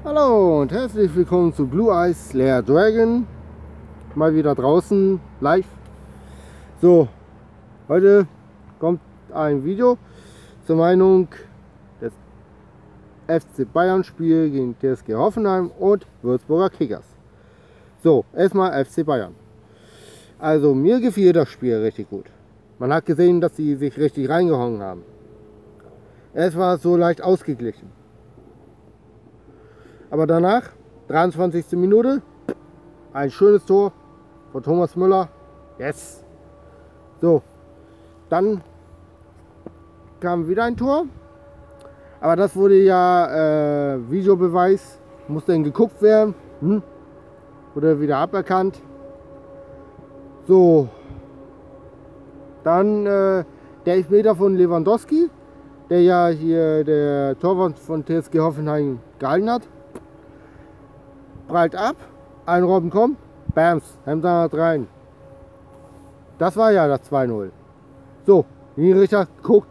Hallo und herzlich willkommen zu Blue Eyes Lair Dragon. Mal wieder draußen live. So, heute kommt ein Video zur Meinung des FC Bayern Spiel gegen TSG Hoffenheim und Würzburger Kickers. So, erstmal FC Bayern. Also mir gefiel das Spiel richtig gut. Man hat gesehen, dass sie sich richtig reingehauen haben. Es war so leicht ausgeglichen. Aber danach, 23. Minute, ein schönes Tor von Thomas Müller. Yes! So, dann kam wieder ein Tor. Aber das wurde ja Videobeweis, musste dann geguckt werden. Wurde wieder aberkannt. So, dann der Elfmeter von Lewandowski, der ja hier der Torwart von TSG Hoffenheim gehalten hat. Prallt ab, ein Robben kommt, bams, Hemder hat rein. Das war ja das 2-0. So, Linienrichter guckt,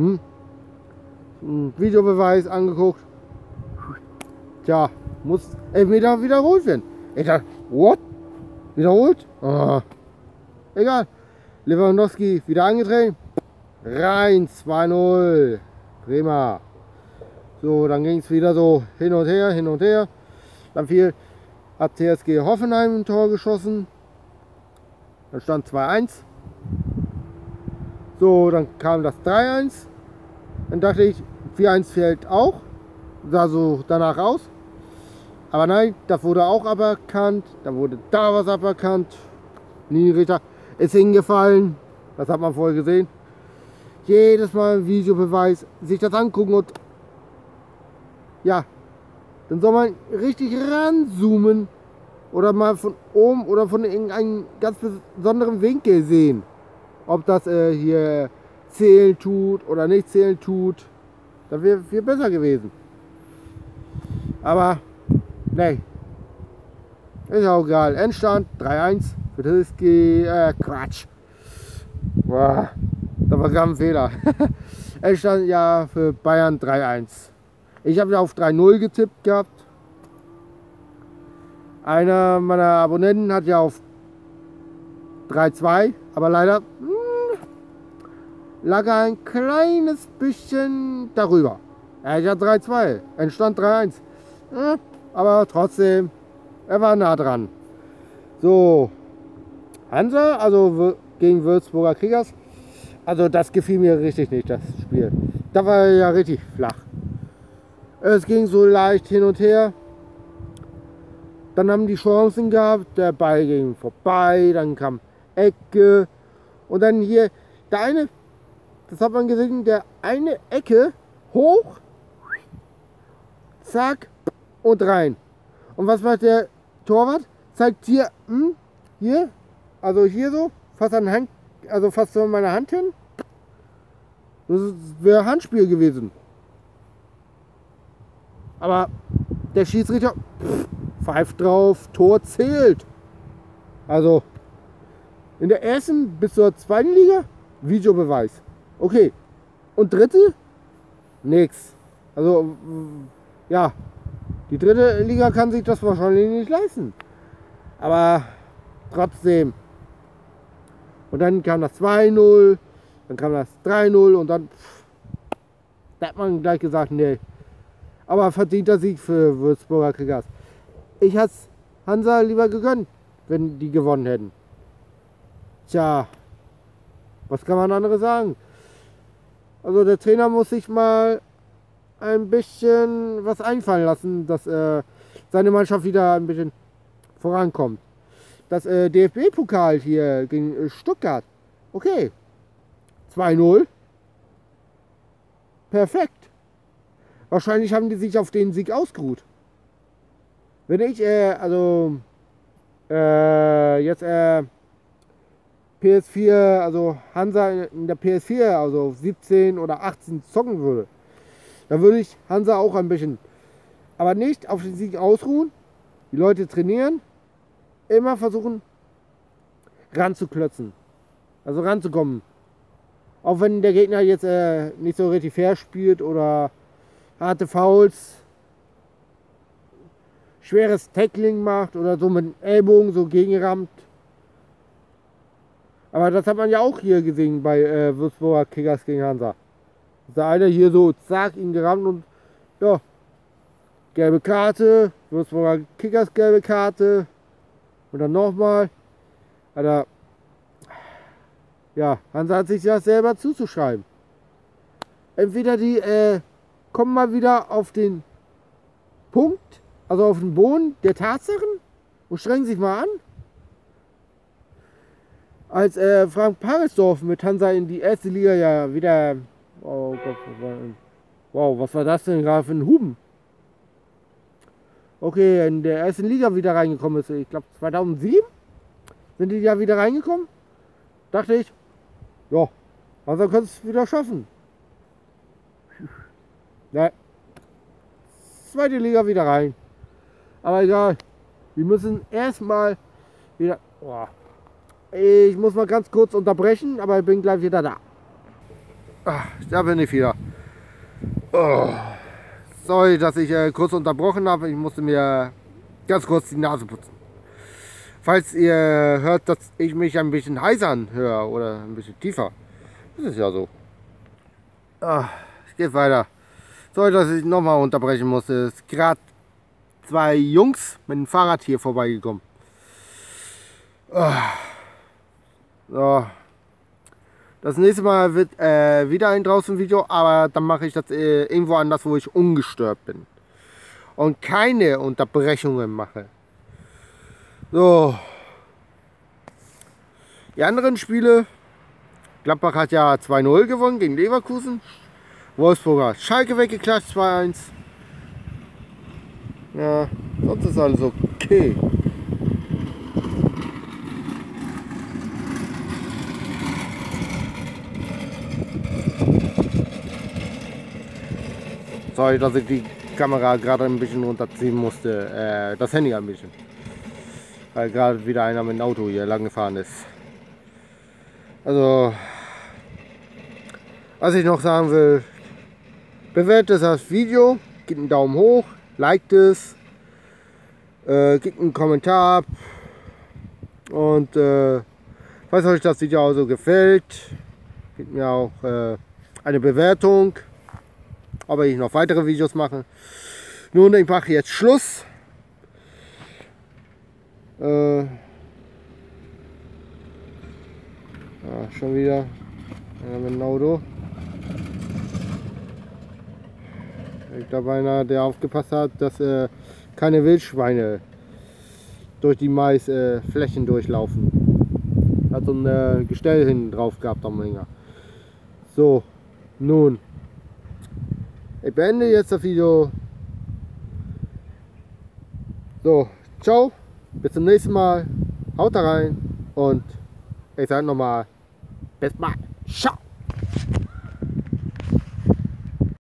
Videobeweis angeguckt. Tja, muss Elfmeter wiederholt werden. Ich dachte, what? Wiederholt? Ah. Egal. Lewandowski wieder angetreten. Rein, 2-0. Prima. So, dann ging es wieder so hin und her, hin und her. Dann hat TSG Hoffenheim ein Tor geschossen. Dann stand 2-1. So, dann kam das 3-1. Dann dachte ich, 4-1 fällt auch. Sah so danach aus. Aber nein, das wurde auch aberkannt. Dann wurde da was aberkannt. Linienrichter ist hingefallen. Das hat man vorher gesehen. Jedes Mal ein Videobeweis, sich das angucken und ja, dann soll man richtig ranzoomen oder mal von oben oder von irgendeinem ganz besonderen Winkel sehen, ob das hier zählen tut oder nicht zählen tut. Das wäre viel besser gewesen. Aber nee, ist auch egal. Endstand 3-1 für TSG, Quatsch. Boah, da war gerade ein Fehler. Endstand ja für Bayern 3-1. Ich habe ja auf 3-0 getippt gehabt. Einer meiner Abonnenten hat ja auf 3-2, aber leider lag er ein kleines bisschen darüber. Er hat 3-2, entstand 3-1. Aber trotzdem, er war nah dran. So, Hansa, also gegen Würzburger Kickers. Also das gefiel mir richtig nicht, das Spiel. Da war ja richtig flach. Es ging so leicht hin und her. Dann haben die Chancen gehabt, der Ball ging vorbei, dann kam Ecke. Und dann hier, der eine, das hat man gesehen, der eine Ecke hoch, zack und rein. Und was macht der Torwart? Zeigt hier, hier, also hier so, fast an Hand, also fast so an meiner Hand hin. Das wäre Handspiel gewesen. Aber der Schiedsrichter pfeift drauf, Tor zählt. Also in der ersten bis zur zweiten Liga Videobeweis. Okay. Und dritte? Nix. Also ja, die dritte Liga kann sich das wahrscheinlich nicht leisten. Aber trotzdem. Und dann kam das 2-0, dann kam das 3-0 und dann da hat man gleich gesagt, nee. Aber verdienter Sieg für Würzburger Kickers. Ich hätte es Hansa lieber gegönnt, wenn die gewonnen hätten. Tja, was kann man anderes sagen? Also der Trainer muss sich mal ein bisschen was einfallen lassen, dass seine Mannschaft wieder ein bisschen vorankommt. Das DFB-Pokal hier gegen Stuttgart. Okay, 2-0. Perfekt. Wahrscheinlich haben die sich auf den Sieg ausgeruht. Wenn ich, jetzt PS4, also Hansa in der PS4, also 17 oder 18 zocken würde, dann würde ich Hansa auch ein bisschen, aber nicht auf den Sieg ausruhen. Die Leute trainieren, immer versuchen ranzuklötzen, also ranzukommen. Auch wenn der Gegner jetzt nicht so richtig fair spielt oder harte Fouls, schweres Tackling macht oder so mit dem Ellbogen so gegenrammt. Aber das hat man ja auch hier gesehen bei Würzburger Kickers gegen Hansa. Da einer hier so zack ihn gerammt und ja, gelbe Karte, Würzburger Kickers gelbe Karte und dann nochmal. Alter, ja, Hansa hat sich das selber zuzuschreiben. Entweder die kommen mal wieder auf den Punkt, also auf den Boden der Tatsachen und strengen sich mal an. Als Frank Pagelsdorf mit Hansa in die erste Liga ja wieder, oh Gott, wow, was war das denn gerade für ein Huben? Okay, in der ersten Liga wieder reingekommen ist, ich glaube 2007 sind die ja wieder reingekommen. Dachte ich, ja, Hansa könnte es wieder schaffen. Ne, zweite Liga wieder rein. Aber egal, wir müssen erstmal wieder... Oh, ich muss mal ganz kurz unterbrechen, aber ich bin gleich wieder da. Ach, da bin ich wieder. Oh, sorry, dass ich kurz unterbrochen habe. Ich musste mir ganz kurz die Nase putzen. Falls ihr hört, dass ich mich ein bisschen heiser höre oder ein bisschen tiefer, das ist ja so. Ach, es geht weiter. Sorry, dass ich nochmal unterbrechen musste. Es ist gerade 2 Jungs mit dem Fahrrad hier vorbeigekommen. So. Das nächste Mal wird wieder ein draußen Video, aber dann mache ich das irgendwo anders, wo ich ungestört bin. Und keine Unterbrechungen mache. So. Die anderen Spiele. Gladbach hat ja 2-0 gewonnen gegen Leverkusen. Wolfsburger Schalke weggeklatscht 2-1. Ja, sonst ist alles okay. Sorry, dass ich die Kamera gerade ein bisschen runterziehen musste. Das Handy ein bisschen. Weil gerade wieder einer mit dem Auto hier lang gefahren ist. Also, was ich noch sagen will, bewertet das Video, gebt einen Daumen hoch, liked es, gebt einen Kommentar ab und falls euch das Video also gefällt, gebt mir auch eine Bewertung, ob ich noch weitere Videos mache. Nun, ich mache jetzt Schluss. Ja, schon wieder mit dem Auto. Ich glaube, einer, der aufgepasst hat, dass keine Wildschweine durch die Maisflächen durchlaufen. Hat so ein Gestell hinten drauf gehabt am Hänger. So, nun. Ich beende jetzt das Video. So, ciao, bis zum nächsten Mal. Haut da rein und ich sage nochmal, bis bald. Ciao.